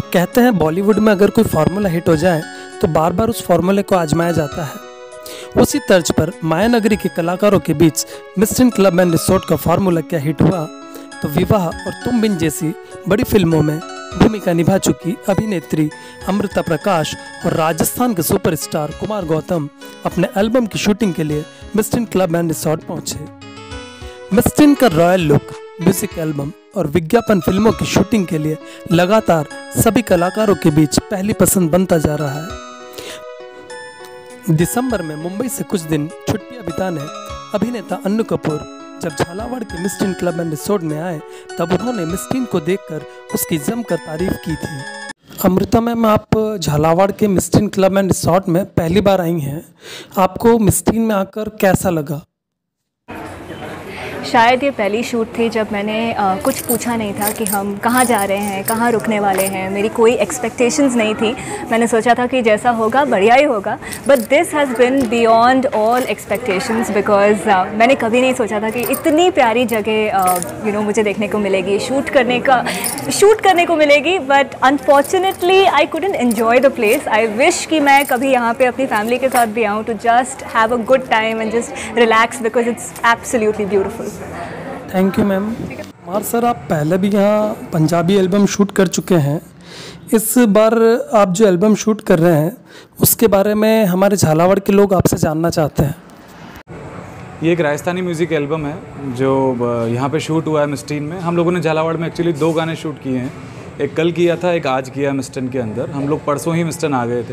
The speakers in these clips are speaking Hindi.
कहते हैं बॉलीवुड में अगर कोई फार्मूला हिट हो जाए तो बार बार उस फार्मूले को आजमाया जाता है। उसी तर्ज पर मायानगरी के कलाकारों के बीच mister inn club and resort का फार्मूला क्या हिट हुआ, तो विवाह और तुम बिन जैसी बड़ी फिल्मों में भूमिका निभा चुकी अभिनेत्री अमृता प्रकाश और राजस्थान के सुपरस्टार कुमार गौतम अपने एल्बम की शूटिंग के लिए mister inn club and resort पहुंचे। मिस्टर इन का रॉयल लुक, म्यूजिक एल्बम और विज्ञापन फिल्मों की शूटिंग के लिए लगातार सभी कलाकारों के बीच पहली पसंद बनता जा रहा है। दिसंबर में मुंबई से कुछ दिन छुट्टियां बिताने अभिनेता अन्नू कपूर जब झालावाड़ के mister inn club and resort में आए तब उन्होंने मिस्टर इन को देखकर उसकी जमकर तारीफ की थी। अमृता मैम, आप झालावाड़ के mister inn club and resort में पहली बार आई हैं, आपको मिस्टर इन में आकर कैसा लगा? शायद ये पहली शूट थी जब मैंने कुछ पूछा नहीं था कि हम कहाँ जा रहे हैं, कहाँ रुकने वाले हैं। मेरी कोई एक्सपेक्टेशंस नहीं थी। मैंने सोचा था कि जैसा होगा बढ़िया ही होगा, but this has been beyond all expectations because मैंने कभी नहीं सोचा था कि इतनी प्यारी जगह मुझे देखने को मिलेगी, शूट करने को मिलेगी। But unfortunately I couldn't enjoy the place. I wish कि मैं कभी यहाँ पे अपनी फैमिली के साथ भी आऊँ to just have a good time and just relax because it's absolutely beautiful. Thank you ma'am. Kumar sir, आप पहले भी यहाँ पंजाबी एल्बम शूट कर चुके हैं। इस बार आप जो एल्बम शूट कर रहे हैं उसके बारे में हमारे झालावाड़ के लोग आपसे जानना चाहते हैं। ये एक राजस्थानी म्यूज़िक एल्बम है जो यहाँ पे शूट हुआ है मिस्टर इन में। हम लोगों ने झालावाड़ में एक्चुअली 2 गाने शूट किए हैं। एक कल किया था, एक आज किया मिस्टर इन के अंदर। हम लोग परसों ही मिस्टर इन आ गए थे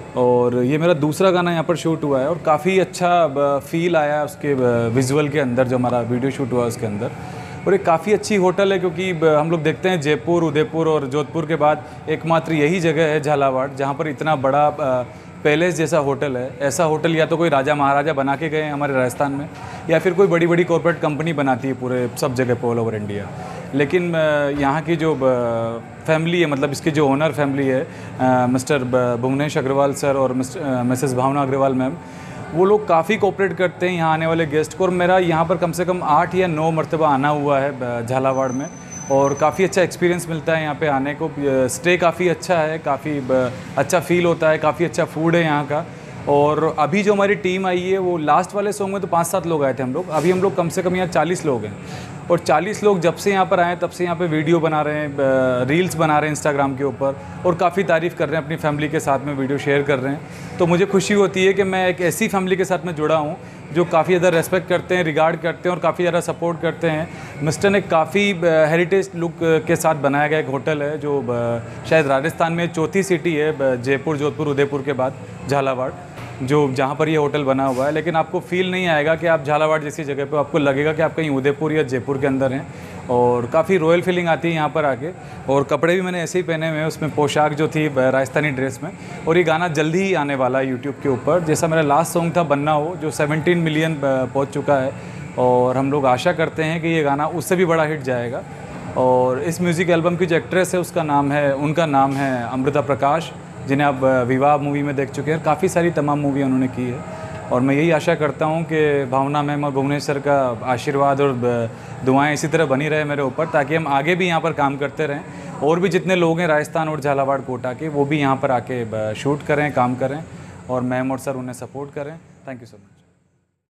और ये मेरा दूसरा गाना यहाँ पर शूट हुआ है और काफ़ी अच्छा फील आया उसके विजुअल के अंदर, जो हमारा वीडियो शूट हुआ उसके अंदर। और एक काफ़ी अच्छी होटल है क्योंकि हम लोग देखते हैं जयपुर, उदयपुर और जोधपुर के बाद एकमात्र यही जगह है झालावाड़ जहाँ पर इतना बड़ा पैलेस जैसा होटल है। ऐसा होटल या तो कोई राजा महाराजा बना के गए हैं हमारे राजस्थान में, या फिर कोई बड़ी बड़ी कॉर्पोरेट कंपनी बनाती है पूरे सब जगह पे ऑल ओवर इंडिया। लेकिन यहाँ की जो फैमिली है, मतलब इसकी जो ओनर फैमिली है, मिस्टर भुवनेश अग्रवाल सर और मिसेस भावना अग्रवाल मैम, वो लोग काफ़ी कोऑपरेट करते हैं यहाँ आने वाले गेस्ट को। और मेरा यहाँ पर कम से कम 8 या 9 मरतबा आना हुआ है झालावाड़ में और काफ़ी अच्छा एक्सपीरियंस मिलता है यहाँ पे आने को। स्टे काफ़ी अच्छा है, काफ़ी अच्छा फील होता है, काफ़ी अच्छा फूड है यहाँ का। और अभी जो हमारी टीम आई है वो लास्ट वाले सॉन्ग में तो 5-7 लोग आए थे हम लोग। अभी हम लोग कम से कम यहाँ 40 लोग हैं और 40 लोग जब से यहाँ पर आए तब से यहाँ पे वीडियो बना रहे हैं, रील्स बना रहे हैं इंस्टाग्राम के ऊपर और काफ़ी तारीफ़ कर रहे हैं, अपनी फैमिली के साथ में वीडियो शेयर कर रहे हैं। तो मुझे खुशी होती है कि मैं एक ऐसी फैमिली के साथ में जुड़ा हूँ जो काफ़ी ज़्यादा रेस्पेक्ट करते हैं, रिगार्ड करते हैं और काफ़ी ज़्यादा सपोर्ट करते हैं। मिस्टर एक काफ़ी हेरिटेज लुक के साथ बनाया गया एक होटल है जो शायद राजस्थान में चौथी सिटी है, जयपुर, जोधपुर, उदयपुर के बाद झालावाड़, जहाँ पर ये होटल बना हुआ है। लेकिन आपको फील नहीं आएगा कि आप झालावाड़ जैसी जगह पे, आपको लगेगा कि आप कहीं उदयपुर या जयपुर के अंदर हैं और काफ़ी रॉयल फीलिंग आती है यहाँ पर आके। और कपड़े भी मैंने ऐसे ही पहने हुए हैं, उसमें पोशाक जो थी राजस्थानी ड्रेस में। और ये गाना जल्दी ही आने वाला है यूट्यूब के ऊपर, जैसा मेरा लास्ट सॉन्ग था बन्ना हो, जो 17 मिलियन पहुँच चुका है और हम लोग आशा करते हैं कि ये गाना उससे भी बड़ा हिट जाएगा। और इस म्यूज़िक एल्बम की जो एक्ट्रेस है उनका नाम है अमृता प्रकाश, जिन्हें आप विवाह मूवी में देख चुके हैं। काफ़ी सारी तमाम मूवी उन्होंने की है और मैं यही आशा करता हूं कि भावना मैम और भुवनेश सर का आशीर्वाद और दुआएं इसी तरह बनी रहे मेरे ऊपर, ताकि हम आगे भी यहाँ पर काम करते रहें और भी जितने लोग हैं राजस्थान और झालावाड़ कोटा के, वो भी यहाँ पर आके शूट करें, काम करें और मैम और सर उन्हें सपोर्ट करें। Thank you so much.